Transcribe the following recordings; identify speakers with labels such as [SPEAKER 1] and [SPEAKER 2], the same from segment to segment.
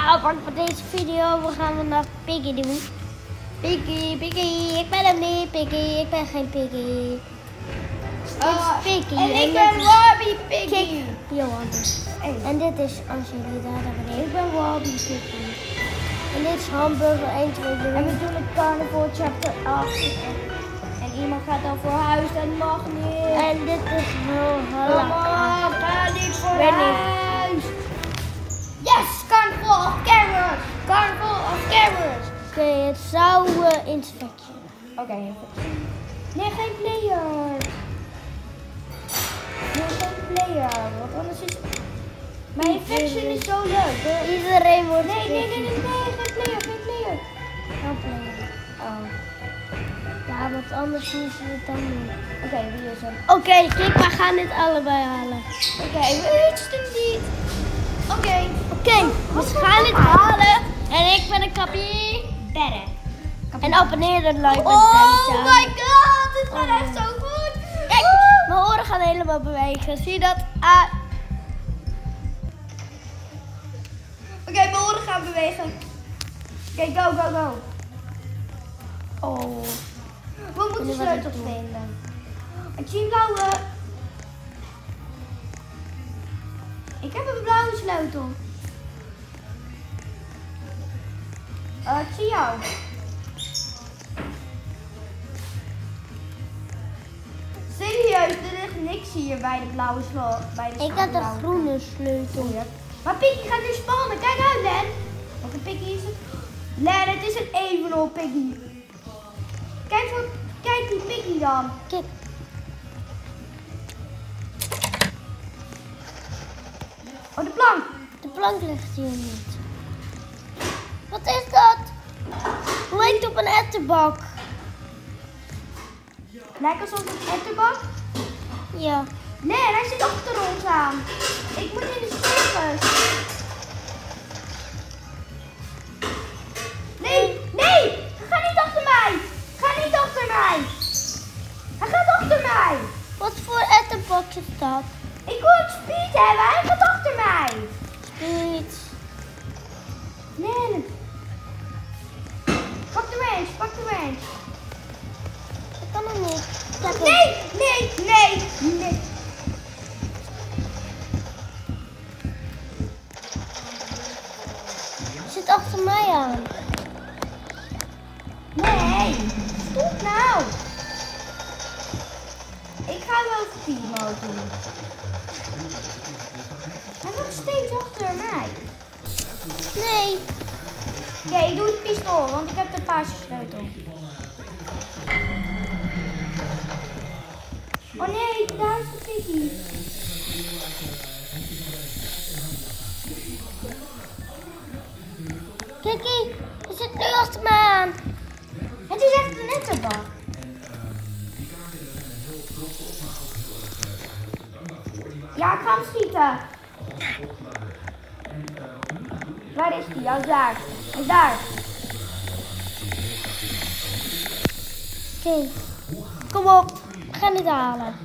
[SPEAKER 1] apart voor deze video. We gaan vandaag Piggy doen. Piggy, ik ben hem niet. Piggy, ik ben geen Piggy. Dit is Piggy.
[SPEAKER 2] En ik ben Wobby Piggy.
[SPEAKER 1] Johan. En dit is Angelita, daar beneden.
[SPEAKER 2] Ik ben Wobby Piggy.
[SPEAKER 1] En dit is Hamburger 1, 2, 3.
[SPEAKER 2] En we doen het Carnival chapter 8. En iemand gaat dan voor huis, dat mag niet.
[SPEAKER 1] En dit is Valhalla.
[SPEAKER 2] Mama, ga niet voor
[SPEAKER 1] Weet niet.
[SPEAKER 2] huis. Yes, Carnival of Carrots. Carnival of Carrots.
[SPEAKER 1] Oké, het zou inspection.
[SPEAKER 2] Oké. Nee, geen player. Nee, geen player. Want anders is... Mijn infection is zo leuk.
[SPEAKER 1] Iedereen wordt
[SPEAKER 2] Nee, geen player.
[SPEAKER 1] Geen player.
[SPEAKER 2] Oh.
[SPEAKER 1] Ja, want anders moeten we het dan doen.
[SPEAKER 2] Oké, wie is er?
[SPEAKER 1] Oké, kijk, we gaan dit allebei halen.
[SPEAKER 2] Oké, weet het niet. Oké,
[SPEAKER 1] We gaan dit halen. En ik ben een kapie.
[SPEAKER 2] bedden.
[SPEAKER 1] En abonneer en like.
[SPEAKER 2] Oh my god, dit gaat echt zo goed.
[SPEAKER 1] Kijk, mijn oren gaan helemaal bewegen. Zie je dat?
[SPEAKER 2] Oké, mijn oren gaan bewegen. Oké, go.
[SPEAKER 1] Oh.
[SPEAKER 2] We moeten
[SPEAKER 1] wat
[SPEAKER 2] sleutels
[SPEAKER 1] ik doe.
[SPEAKER 2] vinden. Ik zie een blauwe. Ik heb een blauwe sleutel. Ik zie jou. Serieus, er ligt niks hier bij de blauwe sleutel.
[SPEAKER 1] Ik had een groene sleutel.
[SPEAKER 2] Maar Piggy gaat nu spannen. Kijk uit, Len. Welke Piggy is het? Len, het is een evenol Piggy. Kijk die Piggy dan.
[SPEAKER 1] Kijk.
[SPEAKER 2] Oh, de plank.
[SPEAKER 1] De plank ligt hier niet. Wat is dat? Lijkt op een ettenbak.
[SPEAKER 2] Lijkt alsof een ettenbak.
[SPEAKER 1] Ja.
[SPEAKER 2] Nee, hij zit achter ons aan. Ik moet in de stevens. Nee. Ga niet achter mij. Hij gaat achter mij.
[SPEAKER 1] Wat voor ettenbak is dat?
[SPEAKER 2] Ik wil het speed hebben. Hij gaat achter mij.
[SPEAKER 1] Niet.
[SPEAKER 2] Nee. Pak de range.
[SPEAKER 1] Dat kan nog niet. Kijk,
[SPEAKER 2] Nee.
[SPEAKER 1] zit achter mij aan.
[SPEAKER 2] Nee. Stop nou. Ik ga wel speed mode doen. Hij gaat steeds achter mij.
[SPEAKER 1] Nee.
[SPEAKER 2] Oké, ik doe het pistool, want ik heb de paarse sleutel. Oh nee, daar is de Piggy.
[SPEAKER 1] Kijk, hij zit nu achter mij aan.
[SPEAKER 2] Het is echt een ettenbak. Ja, ik ga hem schieten. Waar is die? Ja, daar. Hij is daar.
[SPEAKER 1] Oké. Kom op. We gaan dit halen.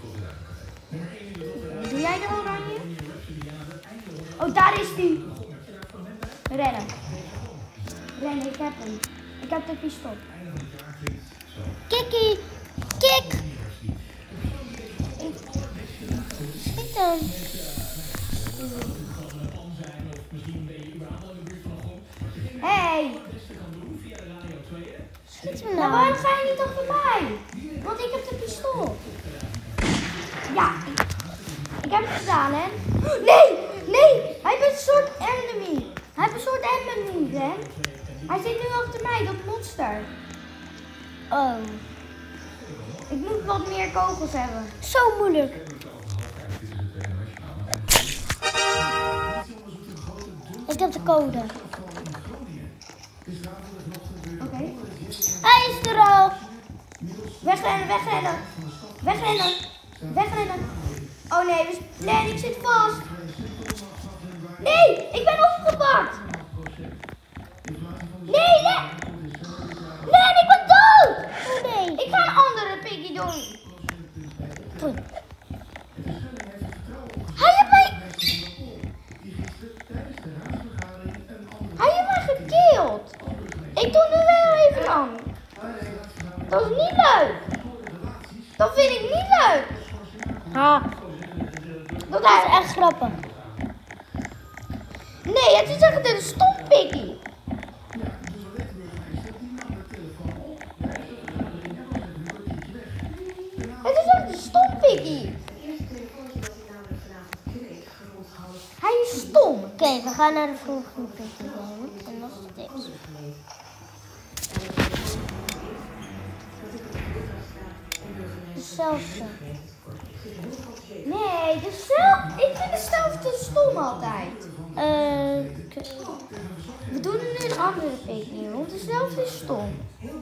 [SPEAKER 2] Doe jij de oranje? Oh, daar is die. Rennen. Ik heb hem. Ik heb de pistool.
[SPEAKER 1] Kikkie. Kik. Schiet hem.
[SPEAKER 2] Hey.
[SPEAKER 1] Schiet hem
[SPEAKER 2] Maar
[SPEAKER 1] nou.
[SPEAKER 2] waarom ga je niet achter mij? Want ik heb de pistool. Ja. Ik heb het gedaan, hè? Nee. Hij heeft een soort enemy. Hè? Hij zit nu achter mij, dat monster.
[SPEAKER 1] Oh.
[SPEAKER 2] Ik moet wat meer kogels hebben.
[SPEAKER 1] Zo moeilijk. Ik heb de code.
[SPEAKER 2] Oké.
[SPEAKER 1] Hij is er al.
[SPEAKER 2] Wegrennen. Oh nee, ik zit vast. Nee, ik ben opgepakt. Nee, ik ben dood.
[SPEAKER 1] Oh nee.
[SPEAKER 2] Ik ga een andere Piggy doen.
[SPEAKER 1] Hij heeft mij.
[SPEAKER 2] gespeeld. Ik doe nu weer even lang. Dat is niet leuk. Dat vind ik niet leuk.
[SPEAKER 1] Ha,
[SPEAKER 2] Dat
[SPEAKER 1] dat is echt grappig.
[SPEAKER 2] Nee, het is echt een stom Piggy. Het is echt een stom Piggy. Hij is stom.
[SPEAKER 1] Oké, we gaan naar de volgende Piggy game. En nog steeds. Dezelfde.
[SPEAKER 2] Nee, ik vind dezelfde stom altijd.
[SPEAKER 1] Oké.
[SPEAKER 2] We doen nu een andere Piggy, want dezelfde is stom.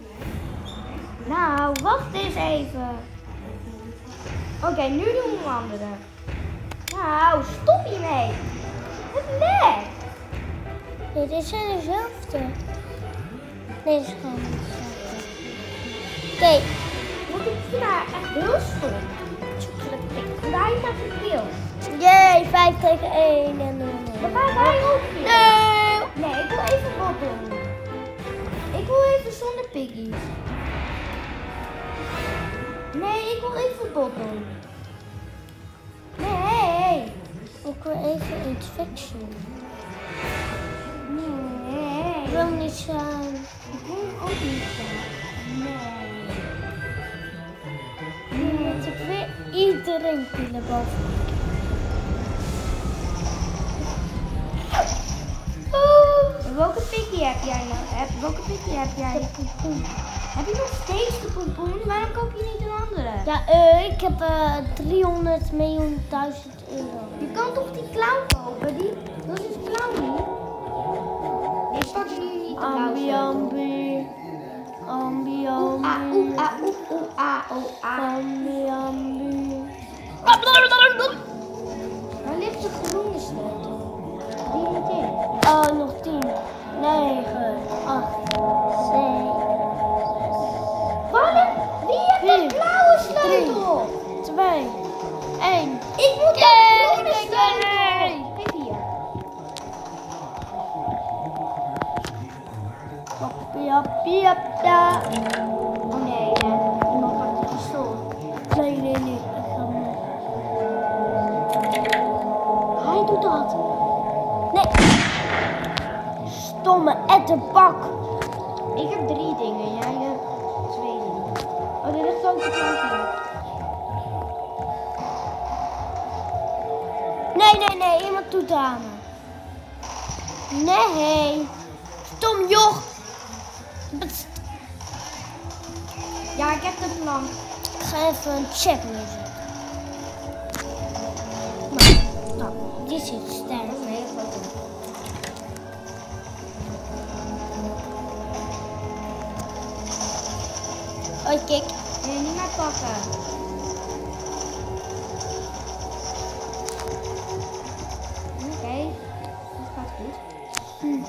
[SPEAKER 2] Nou, wacht eens even. Oké, nu doen we een andere. Nou, stop hiermee. Het lekt.
[SPEAKER 1] Nee, dit zijn dezelfde. Nee, dit is gewoon niet dezelfde. Oké.
[SPEAKER 2] Want ik vind haar echt heel stom. Want hij is echt verkeeld.
[SPEAKER 1] Jee, 5 tegen 1 en
[SPEAKER 2] Dan gaan wij ook weer.
[SPEAKER 1] Nee.
[SPEAKER 2] Nee, ik wil even wat doen. Ik wil even zonder piggies. Nee, ik wil even bot doen. Nee.
[SPEAKER 1] Ik wil even infection.
[SPEAKER 2] Nee.
[SPEAKER 1] Ik wil niet zijn.
[SPEAKER 2] Ik wil ook niet zijn. Nee.
[SPEAKER 1] Nu moet ik weer iedereen killen boven.
[SPEAKER 2] Welke piggy heb jij nou? Welke piggy heb jij? Heb je nog steeds de pompoen? Waarom koop je niet een andere?
[SPEAKER 1] Ja, ik heb 300 miljoen duizend euro.
[SPEAKER 2] Je kan toch die clown kopen? Dat is clown niet. Ik start nu niet te
[SPEAKER 1] Ambi, ambi. Ambi, ambi. Ambi, ambi.
[SPEAKER 2] Waar ligt de groene sleutel? Die niet in.
[SPEAKER 1] Oh, nog 10, 9, 8, 7.
[SPEAKER 2] Wie heeft de blauwe sleutel?
[SPEAKER 1] 2, 1.
[SPEAKER 2] Ik moet de groene sleutel. Kijk hier.
[SPEAKER 1] Pia.
[SPEAKER 2] Oh nee, iemand gaat de pistool.
[SPEAKER 1] Nee. Ik ga hem. Hij doet dat. Nee. Stomme ettenbak.
[SPEAKER 2] Ik heb 3 dingen, jij hebt 2 dingen. Oh, dit ligt ook de plank hier.
[SPEAKER 1] Nee. Iemand doet aan me. Nee. Stom joch.
[SPEAKER 2] Ja, ik heb de plank.
[SPEAKER 1] Ik ga even een check neerzetten. Nou, dit zit sterk.
[SPEAKER 2] Dat is een hele grote.
[SPEAKER 1] Oh, kijk.
[SPEAKER 2] Nee, niet meer pakken. Oké, dat gaat goed.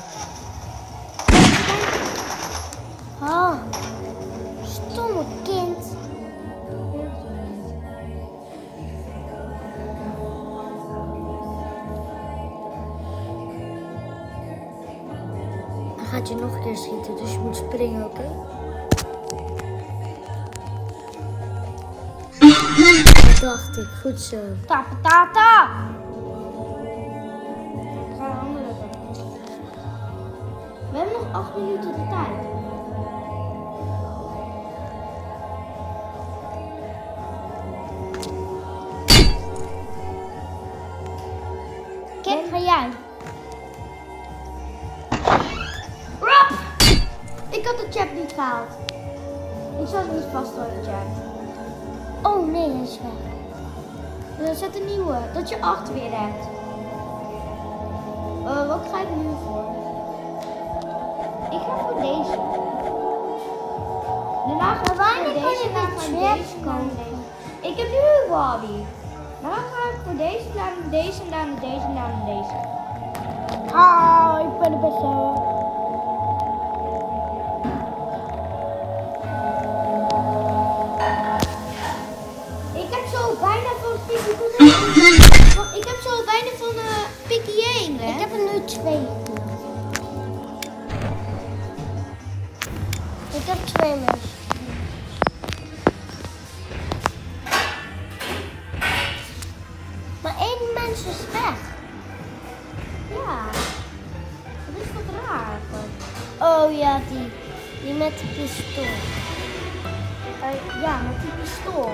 [SPEAKER 1] Ah, stomme kind. Dan gaat je nog een keer schieten, dus je moet springen, oké? Dat dacht ik, goed zo.
[SPEAKER 2] Tapatata! Ik ga de andere doen. We hebben nog 8 minuten de tijd.
[SPEAKER 1] Kijk, ga jij.
[SPEAKER 2] Rob! Ik had de chat niet gehaald. Ik zat niet vast door de chat.
[SPEAKER 1] Oh nee, hij is weg.
[SPEAKER 2] Dus zet een nieuwe, dat je 8 weer hebt. Wat ga ik nu voor? Ik ga voor deze. Daarna ga ik
[SPEAKER 1] wanneer
[SPEAKER 2] voor
[SPEAKER 1] kan
[SPEAKER 2] deze,
[SPEAKER 1] je
[SPEAKER 2] daarna
[SPEAKER 1] weer
[SPEAKER 2] ga ik
[SPEAKER 1] tracks
[SPEAKER 2] deze, daarna
[SPEAKER 1] kopen?
[SPEAKER 2] deze. Ik heb nu een Wally. Daarna ga ik voor deze, daarna deze, en daarna deze, en daarna deze.
[SPEAKER 1] Ah, ik ben de beste.
[SPEAKER 2] Ik heb zo bijna van Piggy Ik heb zo bijna van Piggy 1, hè?
[SPEAKER 1] Ik heb er nu 2. heb 2 mensen. Maar 1 mens is weg.
[SPEAKER 2] Ja. Dat is toch raar?
[SPEAKER 1] Oh ja, die met de pistool.
[SPEAKER 2] Ja, met die pistool.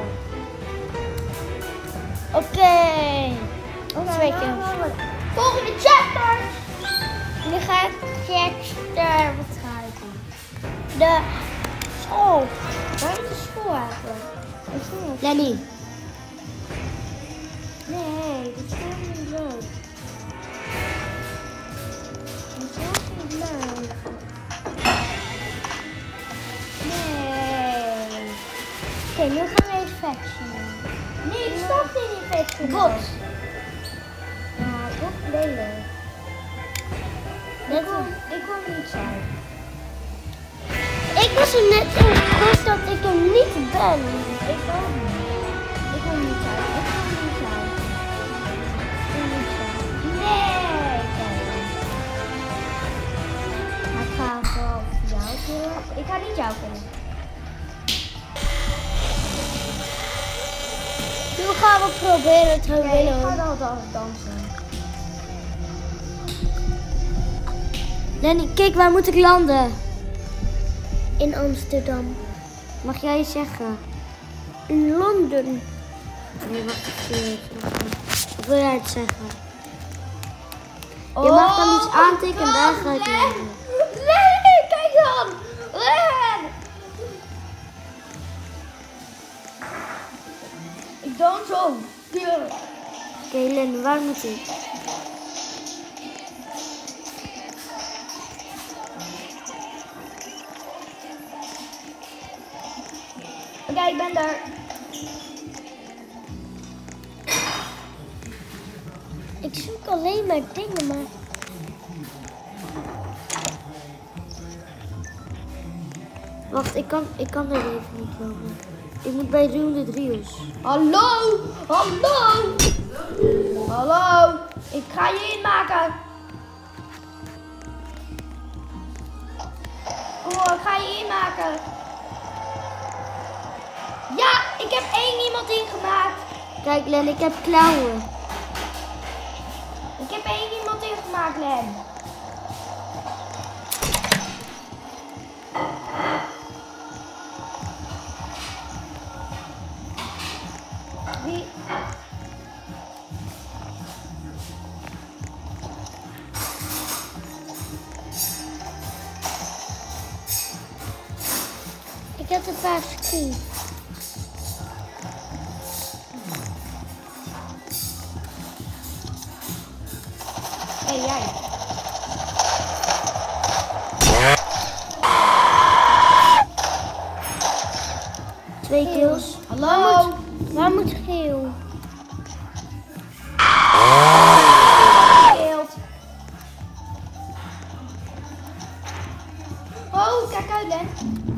[SPEAKER 1] Oké. 2 kills.
[SPEAKER 2] Volgende chapter!
[SPEAKER 1] Nu gaat Chester, wat ga ik doen? De school.
[SPEAKER 2] Waar is de school eigenlijk?
[SPEAKER 1] Lenny.
[SPEAKER 2] Nee, dat is helemaal niet leuk. Dat is helemaal niet leuk. Nee.
[SPEAKER 1] Oké, nu gaan we infection.
[SPEAKER 2] Nee, ik snap geen infectie.
[SPEAKER 1] Bot.
[SPEAKER 2] Ja, bot lelijk. Ik wil niet zijn.
[SPEAKER 1] Ik was er net in gekocht dat ik er niet ben.
[SPEAKER 2] Ik wil niet. Ik wil niet zijn. Ik wil niet zijn. Ik wil niet zijn. Nee. Maar ik ga wel jou killen. Ik ga niet jou killen.
[SPEAKER 1] Nu gaan we proberen te
[SPEAKER 2] Nee, ik
[SPEAKER 1] winnen.
[SPEAKER 2] ga wel dansen.
[SPEAKER 1] Lenny, kijk, waar moet ik landen? In Amsterdam.
[SPEAKER 2] Mag jij zeggen?
[SPEAKER 1] In Londen.
[SPEAKER 2] Nee, wacht even.
[SPEAKER 1] Wat wil jij het zeggen?
[SPEAKER 2] Oh,
[SPEAKER 1] Je mag dan iets aantikken en daar ga ik landen.
[SPEAKER 2] Nee, kijk dan! Ren! Ik dan zo.
[SPEAKER 1] Oké, Lenny, waar moet ik?
[SPEAKER 2] Oké, ik ben daar.
[SPEAKER 1] Ik zoek alleen maar dingen, maar... Wacht, ik kan er even niet komen. Ik moet bij Roende Drius.
[SPEAKER 2] Hallo! Hallo! Hallo! Ik ga je inmaken. Oh, ik ga je inmaken. Ja, ik heb 1 iemand ingemaakt.
[SPEAKER 1] Kijk, Len, ik heb klauwen.
[SPEAKER 2] Ik heb 1 iemand ingemaakt, Len. Wie?
[SPEAKER 1] Ik heb een paar ski.
[SPEAKER 2] Hé, jij.
[SPEAKER 1] Twee kills.
[SPEAKER 2] Hallo?
[SPEAKER 1] Waar moet geel?
[SPEAKER 2] Geeld. Oh, kijk uit, Len.